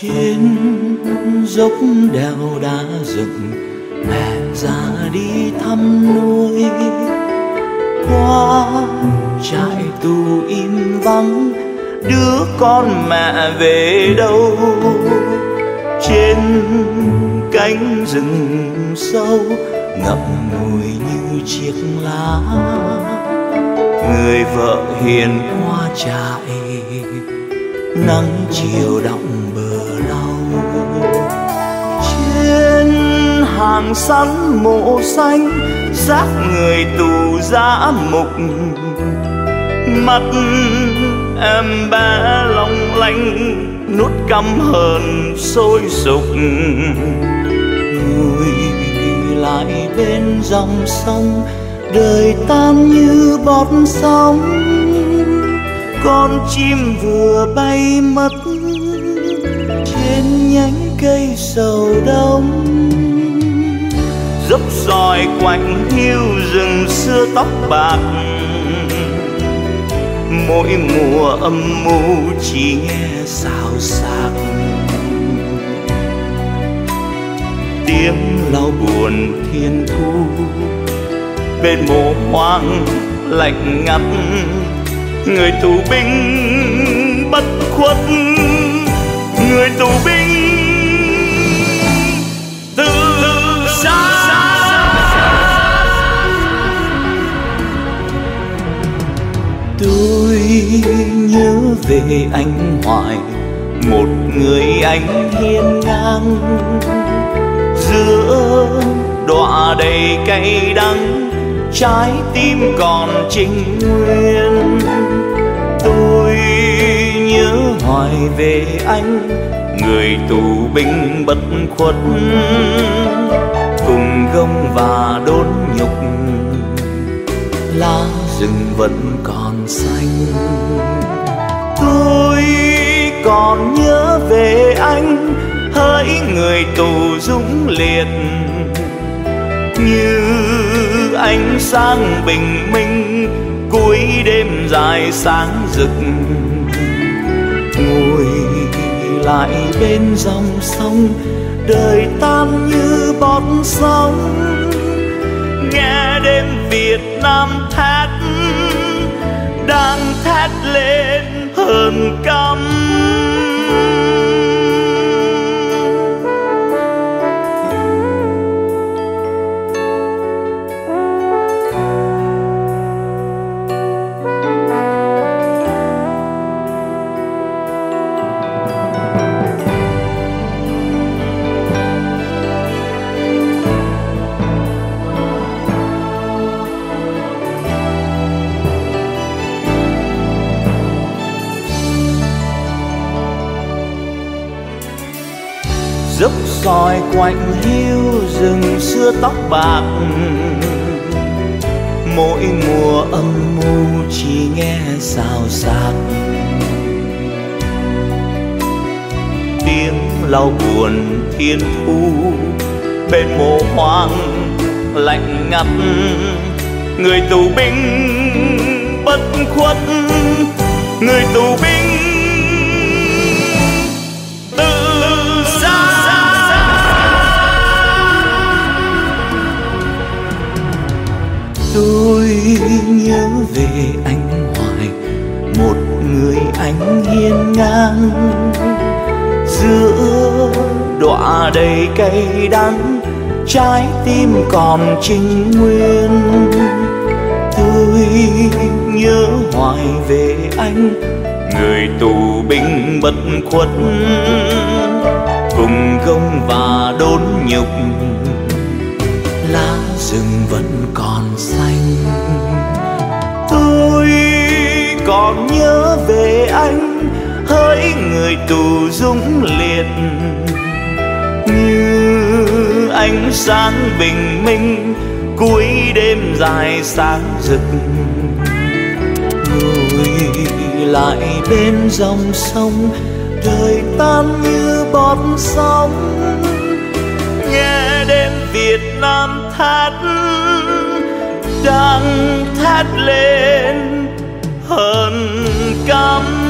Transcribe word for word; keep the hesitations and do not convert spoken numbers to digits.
trên dốc đèo đá dựng, mẹ ra đi thăm nuôi. Qua trại tù im vắng, đứa con mẹ về đâu? Trên cánh rừng sâu ngậm ngùi như chiếc lá, người vợ hiền qua trại, nắng chiều đọng bờ lau. Trên hàng sắn mộ xanh, xác người tù giã mục, mắt em bé long lanh, nút căm hờn sôi sục. Ngồi lại bên dòng sông, đời tan như bọt sóng. Con chim vừa bay mất trên nhánh cây sầu đông. Dốc sỏi quạnh hiu rừng xưa tóc bạc, mỗi mùa âm mưu chỉ nghe xào xạc. Tiếng lau buồn thiên thu bên mộ hoang lạnh ngắt, người tù binh bất khuất, người tù binh tự sát. Tôi nhớ về anh hoài, một người anh hiên ngang, giữa đọa đầy cay đắng, trái tim còn trinh nguyên. Tôi nhớ hoài về anh, người tù binh bất khuất, cùng gông và đốn nhục, lá rừng vẫn còn xanh. Tôi còn nhớ về anh, hỡi người tù dũng liệt, như ánh sáng bình minh cuối đêm dài sáng rực. Ngồi lại bên dòng sông, đời tan như bọt sóng, nghe đêm Việt Nam thét, đang thét lên hờn căm. Dốc sỏi quạnh hiu rừng xưa tóc bạc, mỗi mùa âm mưu chỉ nghe xào xạc. Tiếng lau buồn thiên thu bên mộ hoang lạnh ngắt, người tù binh bất khuất, người tù binh tôi nhớ về anh hoài, một người anh hiên ngang, giữa đọa đầy cay đắng, trái tim còn trinh nguyên. Tôi nhớ hoài về anh, người tù binh bất khuất, cùng gông và đốn nhục, lá rừng vẫn còn xanh. Tôi còn nhớ về anh, hỡi người tù dũng liệt, như ánh sáng bình minh cuối đêm dài sáng rực. Ngồi lại bên dòng sông, đời tan như bọt sóng, nghe đêm Việt Nam thét, đang thét lên hờn căm.